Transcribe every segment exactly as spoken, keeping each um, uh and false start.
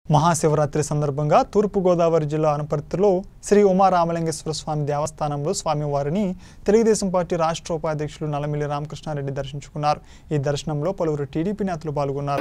మహాశివరాత్రి సందర్భంగా తూర్పు గోదావరి జిల్లా అనపర్తిలో శ్రీ ఉమారామలింగేశ్వర స్వామి దేవస్థానంలో స్వామివారిని తెలుగుదేశం పార్టీ రాష్ట్ర ఉపాధ్యక్షులు నల్లమిల్లి రామకృష్ణారెడ్డి దర్శించుకున్నారు. ఈ దర్శనంలో పలువురు టీడీపీ నేతలు పాల్గొన్నారు.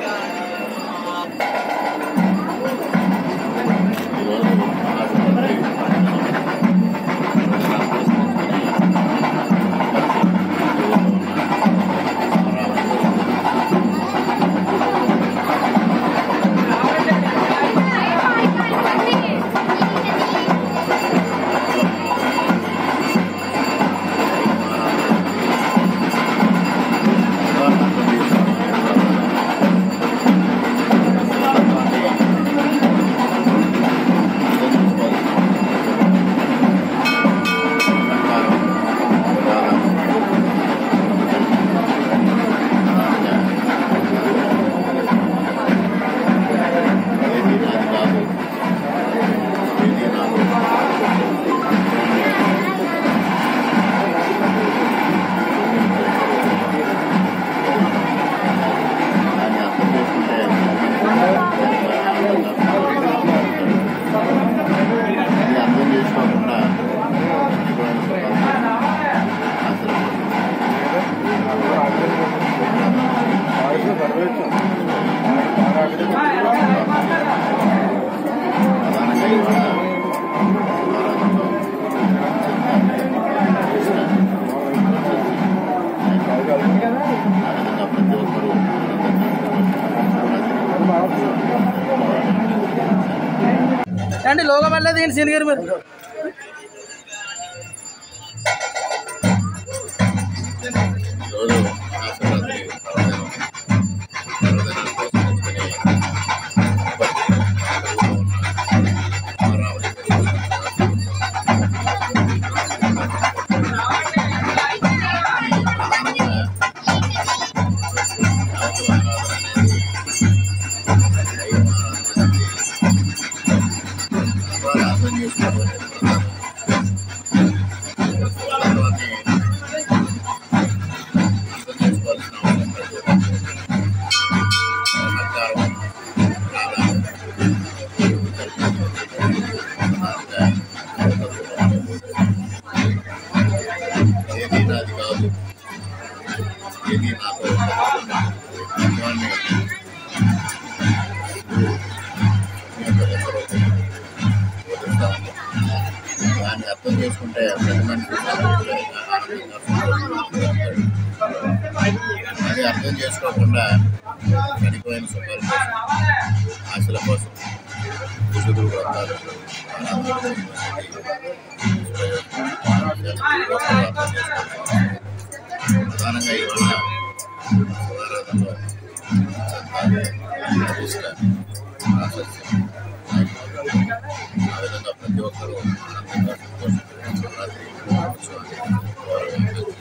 అండి లోగో వల్ల దీని సీనియర్ మీరు దాన్ని అర్థం చేసుకుంటే ప్రతి మనిషి అది అర్థం చేసుకోకుండా చనిపోయిన సుఖాల కోసం ఆశల కోసం విశుద్ధులు వ్రతాలు ప్రధానంగా ఇవాళ శివారాధనలో ప్రతిష్ట ప్రాశస్త్యం ఆ విధంగా ప్రతి ఒక్కరూ ఆనందంగా సంతోషంగా శివరాత్రి ఉత్సవాన్ని